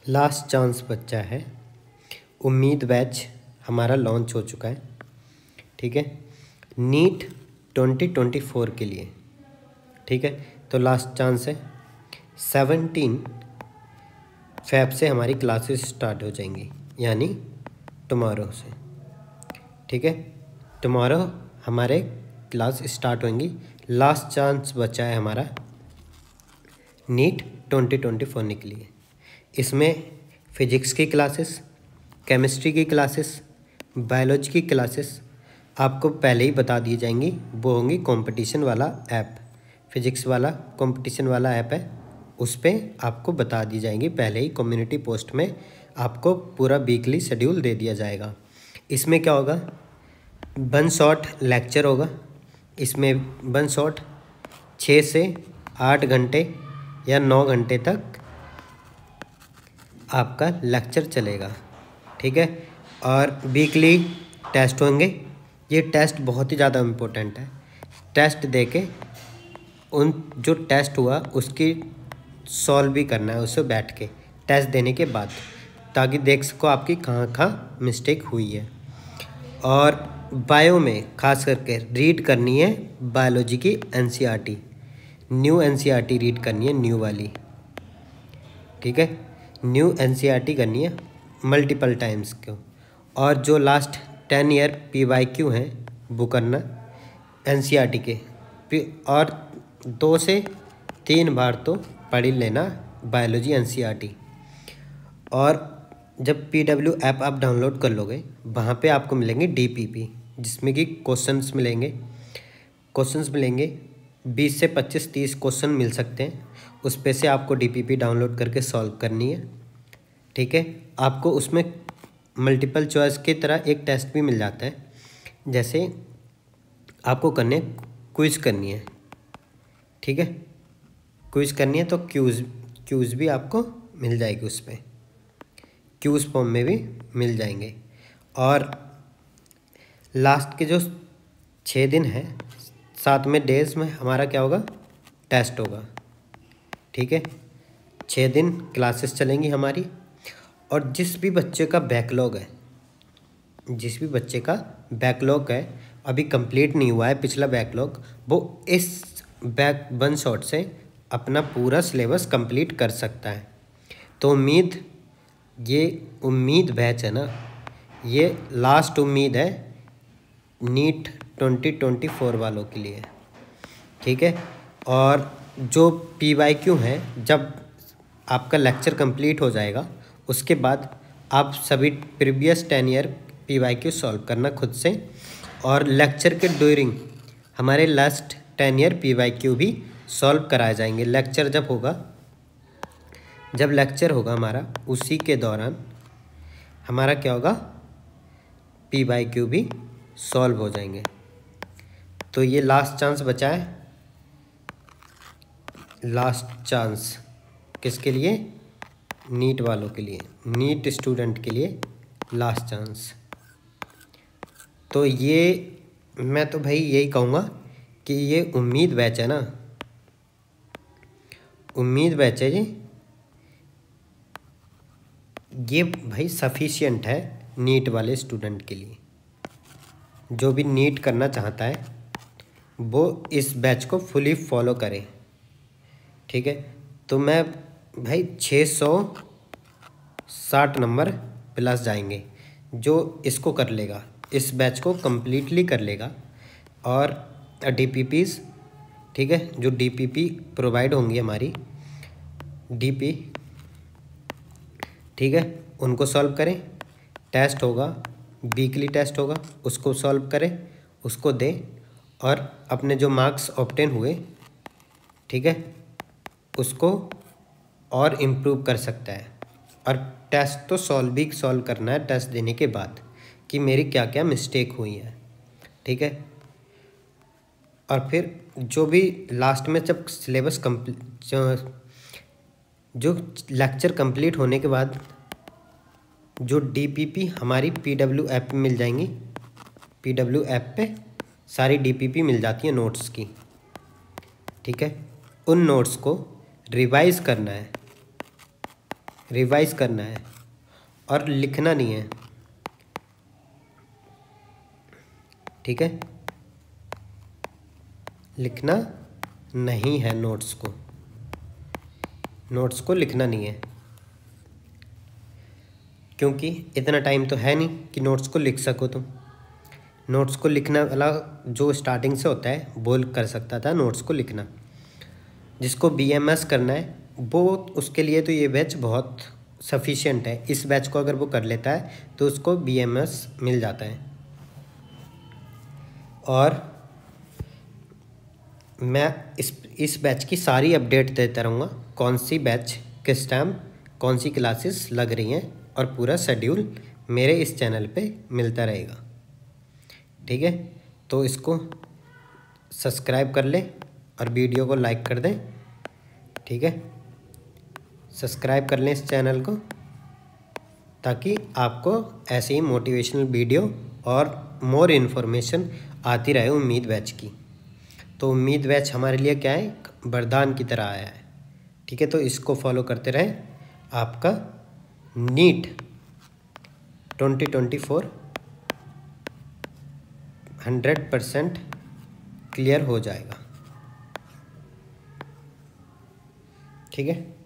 Last chance बच्चा है। उम्मीद बैच हमारा लॉन्च हो चुका है, ठीक है, नीट 2024 के लिए, ठीक है। तो लास्ट चांस है, 17 फ़ैब से हमारी क्लासेस स्टार्ट हो जाएंगी, यानी टुमारो से, ठीक है। टुमारो हमारे क्लास स्टार्ट होंगी। लास्ट चांस बचा है हमारा नीट 2024 के लिए। इसमें फ़िज़िक्स की क्लासेस, केमिस्ट्री की क्लासेस, बायोलॉजी की क्लासेस आपको पहले ही बता दी जाएंगी। वो होंगी कंपटीशन वाला ऐप, फ़िज़िक्स वाला कंपटीशन वाला ऐप है, उस पर आपको बता दी जाएंगी पहले ही। कम्युनिटी पोस्ट में आपको पूरा वीकली शेड्यूल दे दिया जाएगा। इसमें क्या होगा, वन शॉट लेक्चर होगा। इसमें वन शॉट 6 से 8 घंटे या 9 घंटे तक आपका लेक्चर चलेगा, ठीक है। और वीकली टेस्ट होंगे। ये टेस्ट बहुत ही ज़्यादा इम्पोर्टेंट है। टेस्ट देके उन जो टेस्ट हुआ उसकी सॉल्व भी करना है उससे बैठ के टेस्ट देने के बाद, ताकि देख सको आपकी कहाँ कहाँ मिस्टेक हुई है। और बायो में खास करके रीड करनी है बायोलॉजी की एनसीईआरटी, न्यू एनसीईआरटी रीड करनी है, न्यू वाली, ठीक है। न्यू एनसीईआरटी करनी है मल्टीपल टाइम्स को। और जो लास्ट 10 ईयर पीवाईक्यू हैं वो करना एनसीईआरटी के, और 2 से 3 बार तो पढ़ ही लेना बायोलॉजी एनसीईआरटी। और जब पीडब्ल्यू ऐप आप डाउनलोड कर लोगे, वहाँ पे आपको मिलेंगे डीपीपी, जिसमें कि क्वेश्चंस मिलेंगे 20 से 25-30 क्वेश्चन मिल सकते हैं। उस पे से आपको डीपीपी डाउनलोड करके सॉल्व करनी है, ठीक है। आपको उसमें मल्टीपल चॉइस की तरह एक टेस्ट भी मिल जाता है, जैसे आपको क्विज़ करनी है, ठीक है। क्विज़ करनी है तो क्यूज़ भी आपको मिल जाएगी, उस पर क्यूज़ फॉर्म में भी मिल जाएंगे। और लास्ट के जो 6 दिन हैं, 7 में डेज़ में हमारा क्या होगा, टेस्ट होगा, ठीक है। 6 दिन क्लासेस चलेंगी हमारी। और जिस भी बच्चे का बैकलॉग है अभी कंप्लीट नहीं हुआ है पिछला बैकलॉग, वो इस वन शॉट से अपना पूरा सिलेबस कंप्लीट कर सकता है। तो उम्मीद बैच है ना, ये लास्ट उम्मीद है नीट 2024 वालों के लिए, ठीक है। और जो पीवाईक्यू हैं, जब आपका लेक्चर कंप्लीट हो जाएगा उसके बाद आप सभी प्रीवियस 10 ईयर पीवाईक्यू सॉल्व करना खुद से। और लेक्चर के ड्यूरिंग हमारे लास्ट 10 ईयर पीवाईक्यू भी सॉल्व कराए जाएंगे। जब लेक्चर होगा हमारा, उसी के दौरान हमारा क्या होगा, पीवाईक्यू भी सॉल्व हो जाएंगे। तो ये लास्ट चांस बचा है। लास्ट चांस किसके लिए, नीट वालों के लिए, नीट स्टूडेंट के लिए लास्ट चांस। तो ये मैं तो भाई यही कहूँगा कि ये उम्मीद बैच है ना, उम्मीद बैच है ये भाई सफिशिएंट है नीट वाले स्टूडेंट के लिए। जो भी नीट करना चाहता है वो इस बैच को फुली फॉलो करे, ठीक है। तो मैं भाई 660 नंबर प्लस जाएंगे जो इसको कर लेगा, इस बैच को कम्प्लीटली कर लेगा। और डीपीपीज़, ठीक है, जो डीपीपी प्रोवाइड होंगी हमारी डीपी, ठीक है, उनको सॉल्व करें। टेस्ट होगा, वीकली टेस्ट होगा, उसको सॉल्व करें, उसको दें, और अपने जो मार्क्स ऑब्टेन हुए, ठीक है, उसको और इम्प्रूव कर सकता है। और टेस्ट तो सॉल्व करना है टेस्ट देने के बाद, कि मेरी क्या क्या मिस्टेक हुई है, ठीक है। और फिर जो भी लास्ट में जब सिलेबस जो लेक्चर कंप्लीट होने के बाद जो डीपीपी हमारी पीडब्ल्यू ऐप पे मिल जाएंगी, पीडब्ल्यू ऐप पे सारी डीपीपी मिल जाती है नोट्स की, ठीक है। उन नोट्स को रिवाइज़ करना है, रिवाइज करना है और लिखना नहीं है, ठीक है। लिखना नहीं है, नोट्स को लिखना नहीं है, क्योंकि इतना टाइम तो है नहीं कि नोट्स को लिख सको तुम। नोट्स को लिखना वाला जो स्टार्टिंग से होता है वो कर सकता था नोट्स को लिखना। जिसको BMS करना है वो, उसके लिए तो ये बैच बहुत सफिशिएंट है। इस बैच को अगर वो कर लेता है तो उसको BMS मिल जाता है। और मैं इस बैच की सारी अपडेट देता रहूँगा, कौन सी बैच किस टाइम कौन सी क्लासेस लग रही हैं, और पूरा शेड्यूल मेरे इस चैनल पे मिलता रहेगा, ठीक है। तो इसको सब्सक्राइब कर लें और वीडियो को लाइक कर दें, ठीक है। सब्सक्राइब कर लें इस चैनल को, ताकि आपको ऐसे ही मोटिवेशनल वीडियो और मोर इन्फॉर्मेशन आती रहे उम्मीद बैच की। तो उम्मीद बैच हमारे लिए क्या है, वरदान की तरह आया है, ठीक है। तो इसको फॉलो करते रहें, आपका नीट 2024 100% क्लियर हो जाएगा, ठीक है।